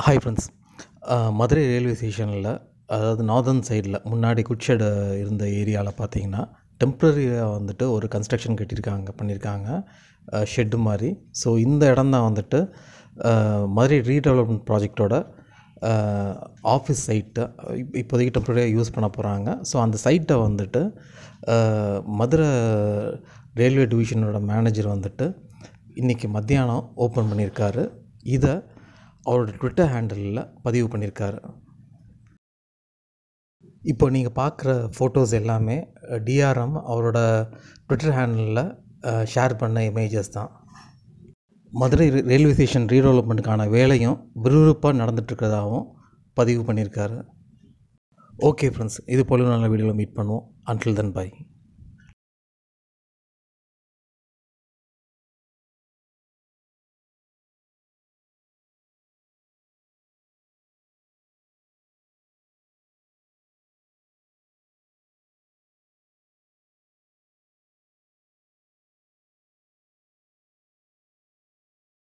Hi friends. Madurai railway ஸ்டேஷனில், அதாவது northern சைடில் முன்னாடி குட்ஷெட் இருந்த ஏரியாவில் பார்த்தீங்கன்னா டெம்ப்ரரியாக வந்துட்டு ஒரு கன்ஸ்ட்ரக்ஷன் பண்ணியிருக்காங்க ஷெட்டு மாதிரி. ஸோ இந்த இடம் தான் வந்துட்டு மதுரை ரீடெவலப்மெண்ட் ப்ராஜெக்டோட ஆஃபீஸ் சைட்டை இப்போதைக்கு டெம்ப்ரரியாக யூஸ் பண்ண போகிறாங்க. ஸோ அந்த சைட்டை வந்துட்டு மதுரை ரயில்வே டிவிஷனோட மேனேஜர் வந்துட்டு இன்றைக்கி மத்தியானம் ஓப்பன் பண்ணியிருக்காரு. இதை அவரோட ட்விட்டர் ஹேண்டலில் பதிவு பண்ணியிருக்காரு. இப்போ நீங்கள் பார்க்குற ஃபோட்டோஸ் எல்லாமே டிஆர்எம் அவரோட ட்விட்டர் ஹேண்டலில் ஷேர் பண்ண இமேஜஸ் தான். மதுரை ரயில்வே ஸ்டேஷன் ரீடெவலப்மெண்ட்டுக்கான வேலையும் விறுவிறுப்பாக நடந்துகிட்ருக்கிறதாகவும் பதிவு பண்ணியிருக்காரு. ஓகே ஃப்ரெண்ட்ஸ், இது போல நல்ல வீடியோவில் மீட் பண்ணுவோம். Until then by.